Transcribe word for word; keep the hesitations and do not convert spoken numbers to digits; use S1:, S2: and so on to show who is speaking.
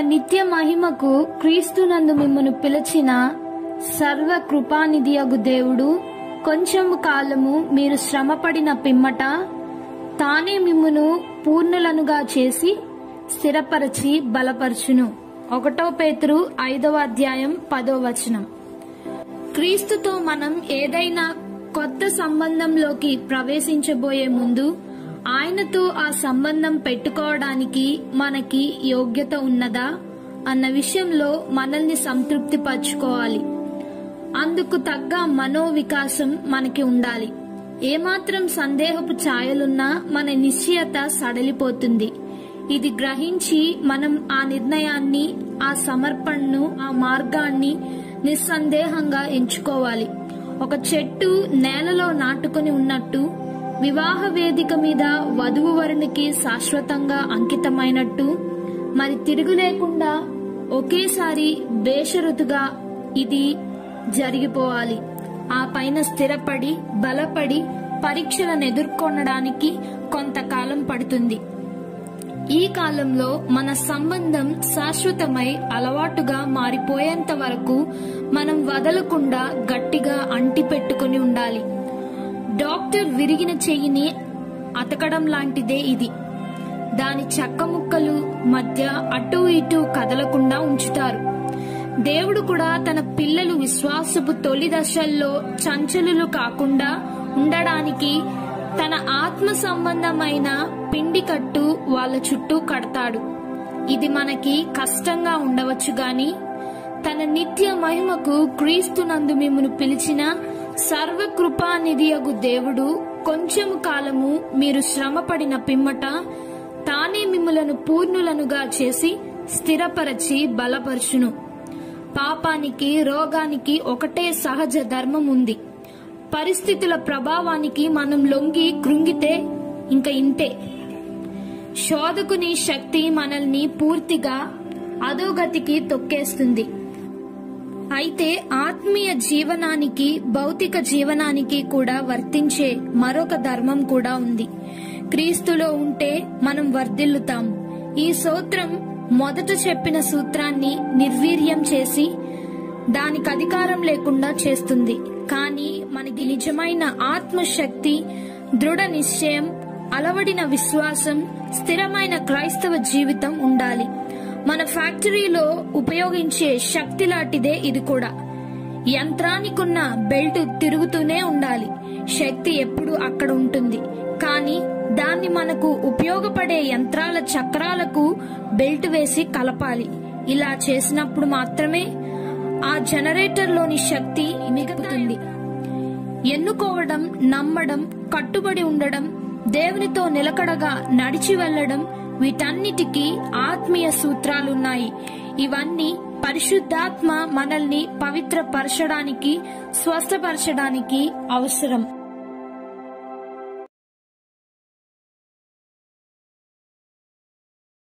S1: నిత్య మహిమకు క్రీస్తునందు మిమ్మును పిలిచిన సర్వ కృపానిధియగు దేవుడు కొంచెము కాలము మీరు శ్రమపడిన పిమ్మట తానే మిమ్మును పూర్ణులనుగా చేసి స్థిరపరచి బలపరచును. ఒకటో పేతురు ఐదవ అధ్యాయం పదో వచనం. క్రీస్తుతో మనం ఏదైనా కొత్త సంబంధంలోకి ప్రవేశించబోయే ముందు ఆయనతో ఆ సంబంధం పెట్టుకోవడానికి మనకి యోగ్యత ఉన్నదా అన్న విషయంలో మనల్ని సంతృప్తి పరచుకోవాలి. అందుకు తగ్గ మనోవికాసం మనకి ఉండాలి. ఏమాత్రం సందేహపు ఛాయలున్నా మన నిశ్చయత సడలిపోతుంది. ఇది గ్రహించి మనం ఆ నిర్ణయాన్ని, ఆ సమర్పణను, ఆ మార్గాన్ని నిస్సందేహంగా ఎంచుకోవాలి. ఒక చెట్టు నేలలో నాటుకుని ఉన్నట్టు, వివాహ వేదిక మీద వధువు వరునికి శాశ్వతంగా అంకితమైనట్టు, మరి తిరుగు లేకుండా ఒకేసారి బేషరతుగా ఇది జరిగిపోవాలి. ఆ పైన స్థిరపడి బలపడి పరీక్షలను ఎదుర్కొనడానికి కొంతకాలం పడుతుంది. ఈ కాలంలో మన సంబంధం శాశ్వతమై అలవాటుగా మారిపోయేంత వరకు మనం వదలకుండా గట్టిగా అంటి పెట్టుకుని ఉండాలి. డాక్టర్ విరిగిన చెయ్యిని అతకడం లాంటిదే ఇది. దాని చెక్క ముక్కలు మధ్య అటూ ఇటూ కదలకుండా ఉంచుతారు. దేవుడు కూడా తన పిల్లలు విశ్వాసపు తొలి దశల్లో చంచలులు కాకుండా ఉండడానికి తన ఆత్మ సంబంధమైన పిండి కట్టు వాళ్ళ చుట్టూ కడతాడు. ఇది మనకి కష్టంగా ఉండవచ్చు గాని తన నిత్య మహిమకు క్రీస్తునందు మిమ్మును పిలిచిన సర్వకృపానిధియగు దేవుడు కొంచెము కాలము మీరు శ్రమపడిన పిమ్మట తానే మిమ్ములను పూర్ణులనుగా చేసి స్థిరపరచి బలపరచును. పాపానికి, రోగానికి ఒకటే సహజ ధర్మం ఉంది. పరిస్థితుల ప్రభావానికి మనం లొంగి కృంగితే ఇంక ఇంతే. శోధకుని శక్తి మనల్ని పూర్తిగా అధోగతికి తొక్కేస్తుంది. అయితే ఆత్మీయ జీవనానికి, భౌతిక జీవనానికి కూడా వర్తించే మరొక ధర్మం కూడా ఉంది. క్రీస్తులో ఉంటే మనం వర్ధిల్లుతాం. ఈ సూత్రం మొదట చెప్పిన సూత్రాన్ని నిర్వీర్యం చేసి దానికి అధికారం లేకుండా చేస్తుంది. కానీ మనకి నిజమైన ఆత్మశక్తి, దృఢ నిశ్చయం, అలవడిన విశ్వాసం, స్థిరమైన క్రైస్తవ జీవితం ఉండాలి. మన ఫ్యాక్టరీలో ఉపయోగించే శక్తి లాంటిదే ఇది కూడా. యంత్రానికున్న బెల్ట్ తిరుగుతూనే ఉండాలి. శక్తి ఎప్పుడు అక్కడ ఉంటుంది. కానీ దాన్ని మనకు ఉపయోగపడే యంత్రాల చక్రాలకు బెల్ట్ వేసి కలపాలి. ఇలా చేసినప్పుడు మాత్రమే ఆ జనరేటర్లోని శక్తి మిగులుతుంది. ఎన్నుకోవడం, నమ్మడం, కట్టుబడి ఉండడం, దేవునితో నిలకడగా నడిచి వెళ్లడం, వీటన్నిటికీ ఆత్మీయ సూత్రాలున్నాయి. ఇవన్నీ పరిశుద్ధాత్మ మనల్ని పవిత్రపరచడానికి, స్వస్థపరచడానికి అవసరం.